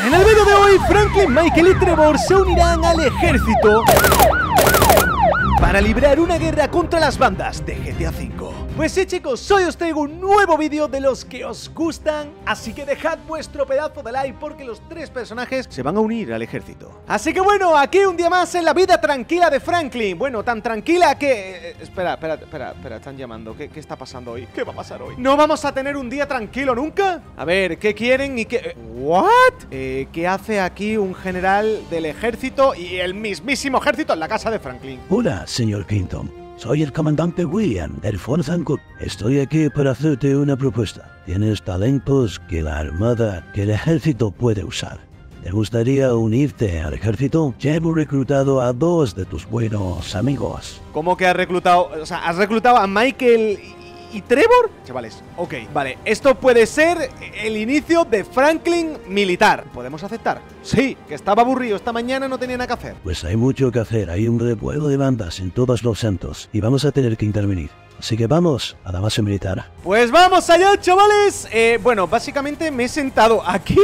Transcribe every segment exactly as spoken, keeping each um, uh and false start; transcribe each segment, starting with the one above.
En el vídeo de hoy, Franklin, Michael y Trevor se unirán al ejército para librar una guerra contra las bandas de G T A cinco. Pues sí, chicos, hoy os traigo un nuevo vídeo de los que os gustan, así que dejad vuestro pedazo de like porque los tres personajes se van a unir al ejército. Así que bueno, aquí un día más en la vida tranquila de Franklin. Bueno, tan tranquila que... Eh, espera, espera, espera, espera, están llamando. ¿Qué, ¿Qué está pasando hoy? ¿Qué va a pasar hoy? ¿No vamos a tener un día tranquilo nunca? A ver, ¿qué quieren y qué...? Eh, ¿What? Eh, ¿Qué hace aquí un general del ejército y el mismísimo ejército en la casa de Franklin? Hola, señor Kingdom. Soy el comandante William del Fort Anchor. Estoy aquí para hacerte una propuesta. Tienes talentos que la armada, que el ejército puede usar. ¿Te gustaría unirte al ejército? Ya hemos reclutado a dos de tus buenos amigos. ¿Cómo que has reclutado? O sea, ¿has reclutado a Michael y, y Trevor? Chavales, ok, vale. Esto puede ser el inicio de Franklin militar. ¿Podemos aceptar? Sí, que estaba aburrido esta mañana, no tenía nada que hacer. Pues hay mucho que hacer. Hay un revuelo de bandas en todos los centros y vamos a tener que intervenir. Así que vamos a la base militar. Pues vamos allá, chavales. Eh, bueno, básicamente me he sentado aquí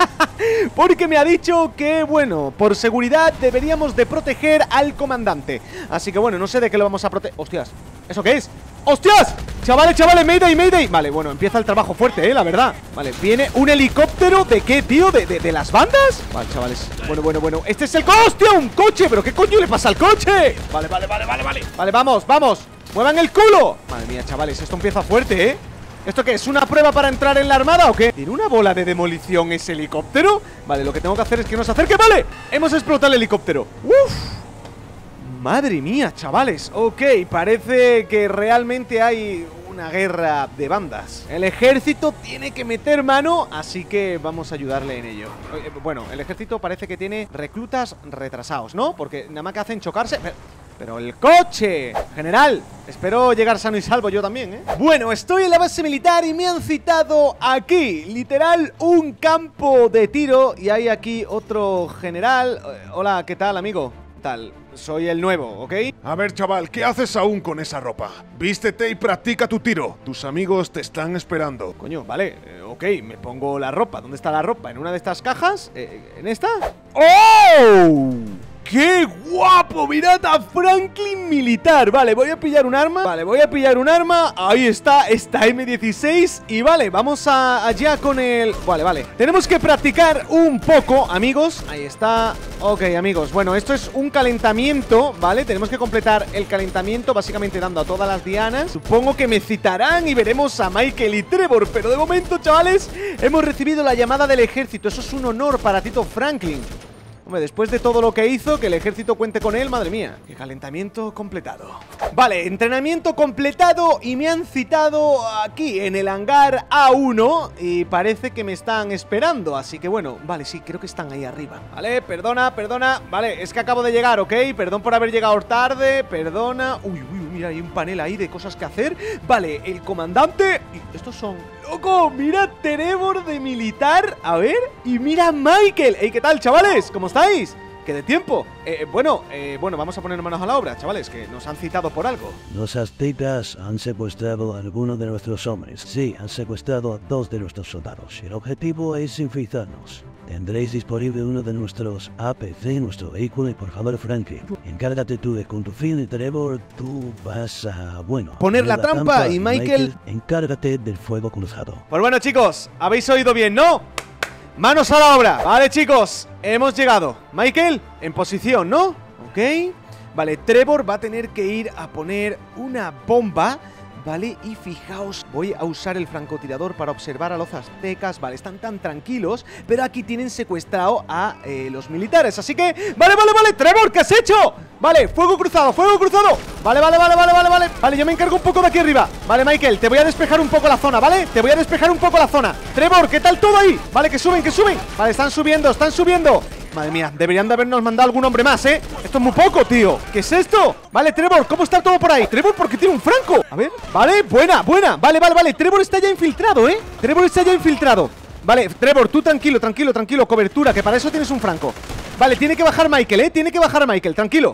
porque me ha dicho que, bueno, por seguridad deberíamos de proteger al comandante. Así que bueno, no sé de qué lo vamos a proteger. Hostias, ¿eso qué es? ¡Hostias! Chavales, chavales, mayday, mayday. Vale, bueno, empieza el trabajo fuerte, eh, la verdad. Vale, viene un helicóptero. ¿De qué, tío? ¿De, de, de las bandas? Vale, chavales, bueno, bueno, bueno. Este es el... ¡Hostia! ¡Un coche! ¿Pero qué coño le pasa al coche? Vale, vale, vale, vale, vale. Vale, vamos, vamos. ¡Muevan el culo! Madre mía, chavales, esto empieza fuerte, ¿eh? ¿Esto qué es? ¿Una prueba para entrar en la armada o qué? ¿Tiene una bola de demolición ese helicóptero? Vale, lo que tengo que hacer es que nos acerque. ¡Vale! Hemos explotado el helicóptero. ¡Uf! Madre mía, chavales. Ok, parece que realmente hay una guerra de bandas. El ejército tiene que meter mano, así que vamos a ayudarle en ello. Bueno, el ejército parece que tiene reclutas retrasados, ¿no? Porque nada más que hacen chocarse... Pero el coche, general, espero llegar sano y salvo yo también, ¿eh? Bueno, estoy en la base militar y me han citado aquí, literal, un campo de tiro. Y hay aquí otro general. Hola, ¿qué tal, amigo? ¿Qué tal? Soy el nuevo, ¿ok? A ver, chaval, ¿qué haces aún con esa ropa? Vístete y practica tu tiro. Tus amigos te están esperando. Coño, vale, eh, ok, me pongo la ropa. ¿Dónde está la ropa? ¿En una de estas cajas? Eh, ¿En esta? ¡Oh! ¡Qué guapo! ¡Mirad a Franklin militar! Vale, voy a pillar un arma. Vale, voy a pillar un arma. Ahí está, esta eme dieciséis. Y vale, vamos a, allá con el... Vale, vale. Tenemos que practicar un poco, amigos. Ahí está. Ok, amigos. Bueno, esto es un calentamiento, ¿vale? Tenemos que completar el calentamiento básicamente dando a todas las dianas. Supongo que me citarán y veremos a Michael y Trevor. Pero de momento, chavales, hemos recibido la llamada del ejército. Eso es un honor para Tito Franklin. Hombre, después de todo lo que hizo, que el ejército cuente con él, madre mía. Qué calentamiento completado. Vale, entrenamiento completado y me han citado aquí en el hangar A uno y parece que me están esperando, así que bueno, vale, sí, creo que están ahí arriba. Vale, perdona, perdona, vale, es que acabo de llegar, ¿ok? Perdón por haber llegado tarde, perdona. Uy, uy, mira, hay un panel ahí de cosas que hacer. Vale, el comandante... Estos son... ¡Loco! Mira Trevor de militar. A ver. Y mira Michael. Ey, ¿qué tal, chavales? ¿Cómo estáis? ¿Qué de tiempo? Eh, bueno, eh, bueno, vamos a poner manos a la obra, chavales, que nos han citado por algo. Los aztecas han secuestrado a algunos de nuestros hombres. Sí, han secuestrado a dos de nuestros soldados. El objetivo es infiltrarnos. Tendréis disponible uno de nuestros A P C, nuestro vehículo, y por favor, Franklin, encárgate tú de conducir y Trevor, tú vas a, bueno... poner la, la trampa, trampa y Michael... Michael... encárgate del fuego cruzado. Pues bueno, chicos, habéis oído bien, ¿no? Manos a la obra. Vale, chicos, hemos llegado. Michael, en posición, ¿no? Ok. Vale, Trevor va a tener que ir a poner una bomba. Vale, y fijaos, voy a usar el francotirador para observar a los aztecas. Vale, están tan tranquilos, pero aquí tienen secuestrado a eh, los militares. Así que, vale, vale, vale, Trevor, ¿qué has hecho? Vale, fuego cruzado, fuego cruzado. Vale, vale, vale, vale, vale, vale. Vale, yo me encargo un poco de aquí arriba. Vale, Michael, te voy a despejar un poco la zona, ¿vale? Te voy a despejar un poco la zona. Trevor, ¿qué tal todo ahí? Vale, que suben, que suben. Vale, están subiendo, están subiendo. Madre mía, deberían de habernos mandado algún hombre más, ¿eh? Esto es muy poco, tío. ¿Qué es esto? Vale, Trevor, ¿cómo está todo por ahí? Trevor, ¿por qué tiene un franco? A ver, vale, buena, buena. Vale, vale, vale, Trevor está ya infiltrado, ¿eh? Trevor está ya infiltrado. Vale, Trevor, tú tranquilo, tranquilo, tranquilo. Cobertura, que para eso tienes un franco. Vale, tiene que bajar Michael, ¿eh? Tiene que bajar Michael, tranquilo.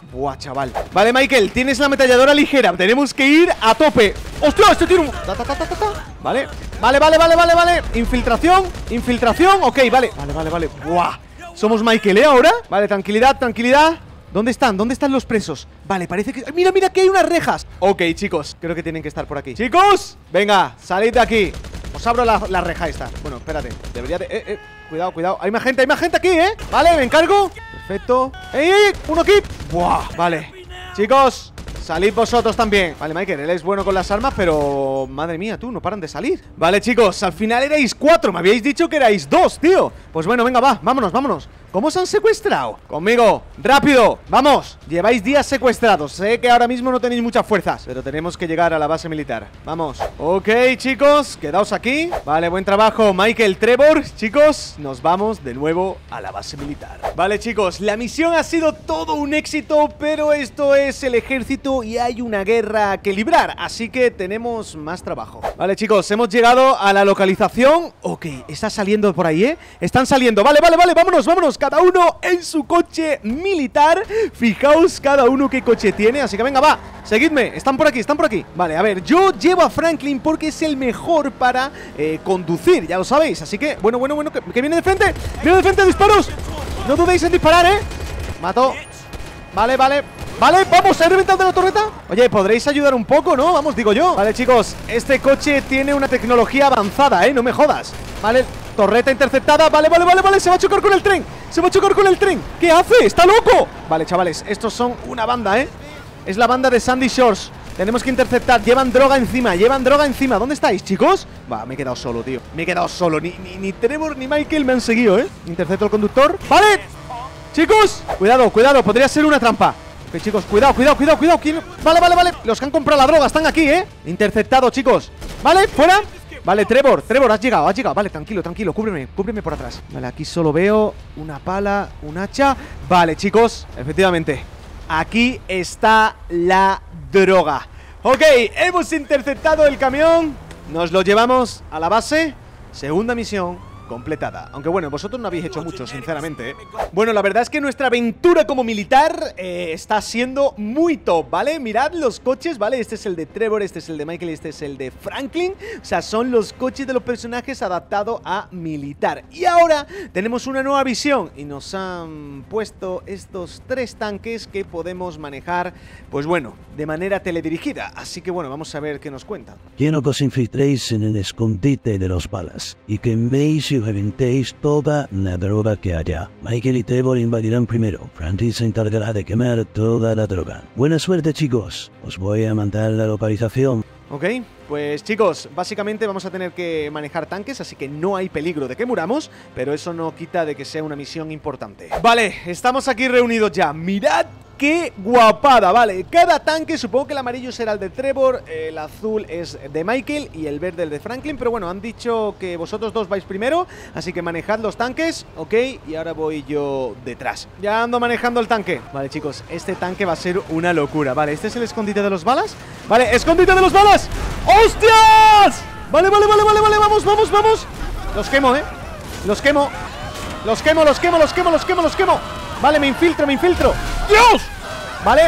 Buah, chaval. Vale, Michael, tienes la ametralladora ligera. Tenemos que ir a tope. ¡Ostras! Este tiene un... Ta, ta, ta, ta, ta, ta. Vale, vale, vale, vale, vale, vale. Infiltración, infiltración. Ok, vale, vale, vale, vale. Buah. Somos Michael, ¿eh? Ahora. Vale, tranquilidad, tranquilidad. ¿Dónde están? ¿Dónde están los presos? Vale, parece que... Mira, mira, que hay unas rejas. Ok, chicos, creo que tienen que estar por aquí. ¡Chicos! Venga, salid de aquí. Os abro la, la reja esta. Bueno, espérate, debería de... Eh, eh, cuidado, cuidado. Hay más gente, hay más gente aquí, ¿eh? Vale, me encargo. Perfecto. ¡Ey, ey! ¡Uno aquí! ¡Buah! Vale. Chicos, salid vosotros también. Vale, Michael, él es bueno con las armas, pero... Madre mía, tú, no paran de salir. Vale, chicos, al final erais cuatro. Me habíais dicho que erais dos, tío. Pues bueno, venga, va, vámonos, vámonos. ¿Cómo os han secuestrado? Conmigo, rápido, vamos. Lleváis días secuestrados. Sé que ahora mismo no tenéis muchas fuerzas, pero tenemos que llegar a la base militar. Vamos. Ok, chicos, quedaos aquí. Vale, buen trabajo, Michael, Trevor. Chicos, nos vamos de nuevo a la base militar. Vale, chicos, la misión ha sido todo un éxito, pero esto es el ejército y hay una guerra que librar, así que tenemos más trabajo. Vale, chicos, hemos llegado a la localización. Ok, está saliendo por ahí, ¿eh? Están saliendo, vale, vale, vale, vámonos, vámonos. Cada uno en su coche militar. Fijaos cada uno qué coche tiene. Así que venga, va, seguidme, están por aquí, están por aquí. Vale, a ver, yo llevo a Franklin porque es el mejor para eh, conducir, ya lo sabéis. Así que, bueno, bueno, bueno, que, que viene de frente. Viene de frente, disparos. No dudéis en disparar, ¿eh? Mato. Vale, vale. Vale, vamos, ¿he reventado la torreta? Oye, podréis ayudar un poco, ¿no? Vamos, digo yo. Vale, chicos, este coche tiene una tecnología avanzada, ¿eh? No me jodas. Vale, torreta interceptada. Vale, vale, vale, vale, se va a chocar con el tren. Se va a chocar con el tren. ¿Qué hace? ¡Está loco! Vale, chavales, estos son una banda, ¿eh? Es la banda de Sandy Shores. Tenemos que interceptar. Llevan droga encima, llevan droga encima. ¿Dónde estáis, chicos? Va, me he quedado solo, tío. Me he quedado solo. Ni, ni, ni Trevor ni Michael me han seguido, ¿eh? Intercepto al conductor. ¡Vale! Chicos, cuidado, cuidado, podría ser una trampa. Ok, chicos, cuidado, cuidado, cuidado, cuidado. ¿Quién? Vale, vale, vale. Los que han comprado la droga están aquí, ¿eh? Interceptado, chicos. Vale, fuera. Vale, Trevor, Trevor, has llegado, has llegado. Vale, tranquilo, tranquilo, cúbreme, cúbreme por atrás. Vale, aquí solo veo una pala, un hacha. Vale, chicos, efectivamente, aquí está la droga. Ok, hemos interceptado el camión. Nos lo llevamos a la base. Segunda misión completada. Aunque bueno, vosotros no habéis hecho mucho, sinceramente, ¿eh? Bueno, la verdad es que nuestra aventura como militar eh, está siendo muy top, ¿vale? Mirad los coches, ¿vale? Este es el de Trevor, este es el de Michael y este es el de Franklin. O sea, son los coches de los personajes adaptados a militar. Y ahora tenemos una nueva visión y nos han puesto estos tres tanques que podemos manejar, pues bueno, de manera teledirigida. Así que bueno, vamos a ver qué nos cuentan. Quiero que os infiltréis en el escondite de los balas y que veis y reventéis toda la droga que haya. Michael y Trevor invadirán primero. Franklin se encargará de quemar toda la droga. Buena suerte, chicos. Os voy a mandar la localización. Ok, pues chicos, básicamente vamos a tener que manejar tanques, así que no hay peligro de que muramos, pero eso no quita de que sea una misión importante. Vale, estamos aquí reunidos ya. Mirad ¡qué guapada! Vale, cada tanque, supongo que el amarillo será el de Trevor, el azul es de Michael y el verde el de Franklin. Pero bueno, han dicho que vosotros dos vais primero, así que manejad los tanques, ok, y ahora voy yo detrás. Ya ando manejando el tanque. Vale, chicos, este tanque va a ser una locura. Vale, ¿este es el escondite de los balas? Vale, ¡escondite de los balas! ¡Hostias! Vale, vale, vale, vale, vale, vamos, vamos, vamos. Los quemo, ¿eh? Los quemo. Los quemo, los quemo, los quemo, los quemo, los quemo. Vale, me infiltro, me infiltro. ¡Dios! Vale.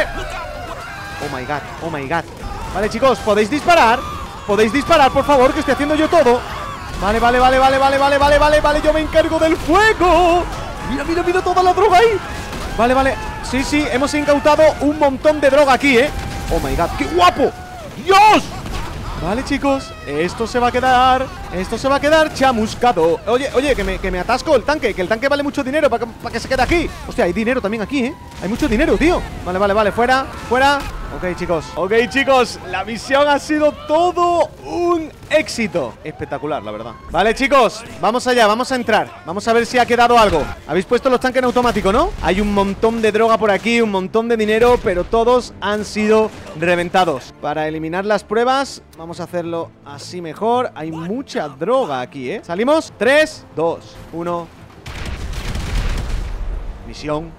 Oh my god, oh my god. Vale, chicos, ¿podéis disparar? ¿Podéis disparar, por favor? Que estoy haciendo yo todo. Vale, vale, vale, vale, vale, vale, vale, vale, vale. Yo me encargo del fuego. Mira, mira, mira toda la droga ahí. Vale, vale. Sí, sí, hemos incautado un montón de droga aquí, ¿eh? Oh my god, qué guapo. ¡Dios! Vale, chicos, esto se va a quedar Esto se va a quedar chamuscado. Oye, oye, que me, que me atasco el tanque. Que el tanque vale mucho dinero para que, para que se quede aquí. Hostia, hay dinero también aquí, ¿eh? Hay mucho dinero, tío. Vale, vale, vale, fuera, fuera. Ok, chicos, ok, chicos, la misión ha sido todo un éxito. Espectacular, la verdad. Vale, chicos, vamos allá, vamos a entrar. Vamos a ver si ha quedado algo. Habéis puesto los tanques en automático, ¿no? Hay un montón de droga por aquí, un montón de dinero, pero todos han sido reventados. Para eliminar las pruebas, vamos a hacerlo así mejor. Hay mucha droga aquí, ¿eh? ¿Salimos? tres, dos, uno. Misión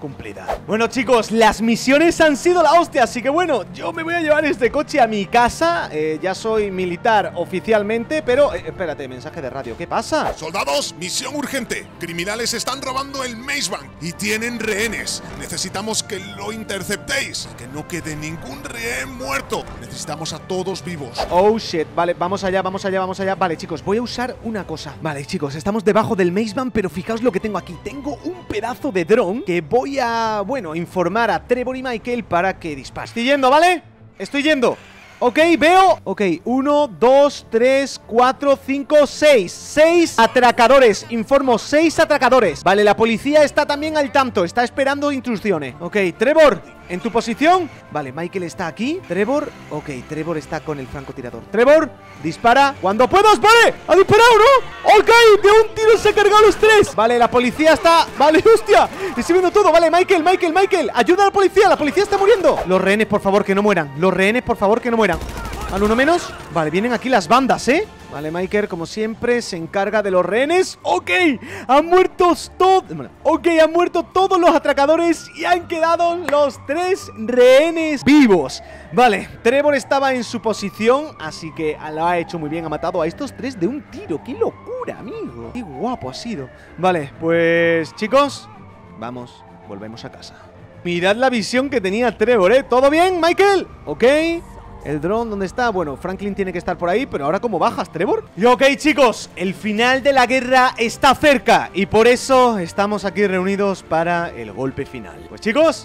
cumplida. Bueno, chicos, las misiones han sido la hostia, así que bueno, yo me voy a llevar este coche a mi casa. eh, Ya soy militar oficialmente, pero... Eh, espérate, mensaje de radio, ¿qué pasa? Soldados, misión urgente. Criminales están robando el Maze Bank y tienen rehenes. Necesitamos que lo interceptéis. Que no quede ningún rehén muerto. Necesitamos a todos vivos. Oh shit, vale, vamos allá, vamos allá, vamos allá. Vale, chicos, voy a usar una cosa. Vale, chicos, estamos debajo del Maze Bank, pero fijaos lo que tengo aquí. Tengo un pedazo de dron que voy a, bueno, informar a Trevor y Michael para que disparen. Estoy yendo, ¿vale? Estoy yendo. Ok, veo. Ok, uno, dos, tres, cuatro, cinco, seis. Seis atracadores. Informo, seis atracadores. Vale, la policía está también al tanto. Está esperando instrucciones. Ok, Trevor, ¿en tu posición? Vale, Michael está aquí. Trevor, ok, Trevor está con el francotirador. Trevor, dispara cuando puedas. Vale, ha disparado, ¿no? Ok, de un tiro se ha cargado los tres. Vale, la policía está... Vale, hostia, estoy viendo todo. Vale, Michael, Michael, Michael, ayuda a la policía, la policía está muriendo. Los rehenes, por favor, que no mueran. Los rehenes, por favor, que no mueran. Vale, uno menos. Vale, vienen aquí las bandas, ¿eh? Vale, Michael, como siempre, se encarga de los rehenes. Ok, han muerto todos. Ok, han muerto todos los atracadores y han quedado los tres rehenes vivos. Vale, Trevor estaba en su posición, así que lo ha hecho muy bien. Ha matado a estos tres de un tiro. ¡Qué locura, amigo! ¡Qué guapo ha sido! Vale, pues, chicos, vamos, volvemos a casa. Mirad la visión que tenía Trevor, ¿eh? ¿Todo bien, Michael? Ok. El dron, ¿dónde está? Bueno, Franklin tiene que estar por ahí, pero ahora ¿cómo bajas, Trevor? Y ok, chicos, el final de la guerra está cerca y por eso estamos aquí reunidos para el golpe final. Pues chicos,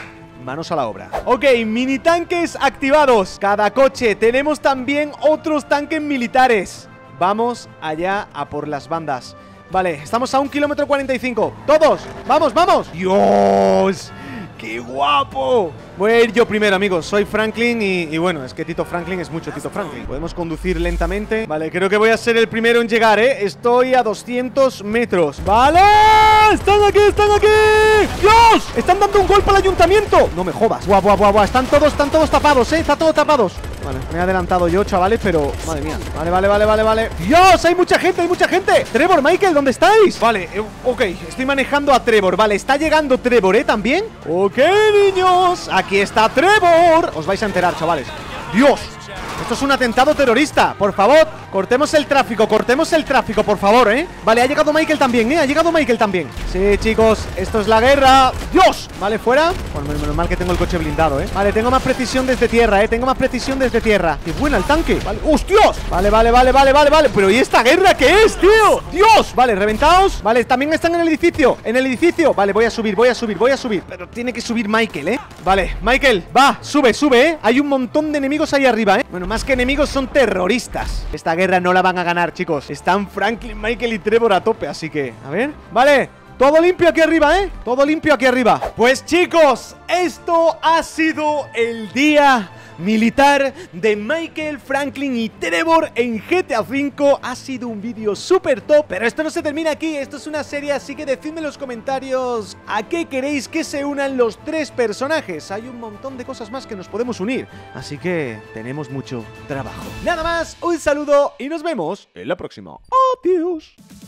manos a la obra. Ok, mini tanques activados. Cada coche. Tenemos también otros tanques militares. Vamos allá a por las bandas. Vale, estamos a un kilómetro cuarenta y cinco. Todos, vamos, vamos. ¡Dios! ¡Qué guapo! Voy a ir yo primero, amigos. Soy Franklin y, y bueno, es que Tito Franklin es mucho Tito Franklin. Podemos conducir lentamente. Vale, creo que voy a ser el primero en llegar, ¿eh? Estoy a doscientos metros. ¡Vale! ¡Están aquí, están aquí! ¡Dios! ¡Están dando un golpe al ayuntamiento! No me jodas. Buah, buah, buah, buah. Están todos, están todos tapados, ¿eh? Están todos tapados. Vale, me he adelantado yo, chavales, pero... Madre mía. Vale, vale, vale, vale, vale. ¡Dios! ¡Hay mucha gente, hay mucha gente! Trevor, Michael, ¿dónde estáis? Vale, eh, ok. Estoy manejando a Trevor. Vale, está llegando Trevor, ¿eh? También. Ok, niños. Aquí está Trevor. Os vais a enterar, chavales. ¡Dios! Esto es un atentado terrorista. Por favor, cortemos el tráfico, cortemos el tráfico, por favor, ¿eh? Vale, ha llegado Michael también, ¿eh? Ha llegado Michael también. Sí, chicos, esto es la guerra. ¡Dios! Vale, fuera. Bueno, menos mal que tengo el coche blindado, ¿eh? Vale, tengo más precisión desde tierra, ¿eh? Tengo más precisión desde tierra. ¡Qué buena el tanque! Vale, ¡hostios! Vale, vale, vale, vale, vale, vale. Pero ¿y esta guerra qué es, tío? ¡Dios! Vale, reventaos. Vale, también están en el edificio. En el edificio. Vale, voy a subir, voy a subir, voy a subir. Pero tiene que subir Michael, ¿eh? Vale, Michael, va, sube, sube, ¿eh? Hay un montón de enemigos ahí arriba, ¿eh? Bueno, más que enemigos son terroristas. Esta guerra no la van a ganar, chicos. Están Franklin, Michael y Trevor a tope, así que, a ver. Vale, todo limpio aquí arriba, ¿eh? Todo limpio aquí arriba. Pues chicos, esto ha sido el día militar de Michael, Franklin y Trevor en G T A cinco. Ha sido un vídeo súper top, pero esto no se termina aquí. Esto es una serie, así que decidme en los comentarios a qué queréis que se unan los tres personajes. Hay un montón de cosas más que nos podemos unir, así que tenemos mucho trabajo. Nada más, un saludo y nos vemos en la próxima. Adiós.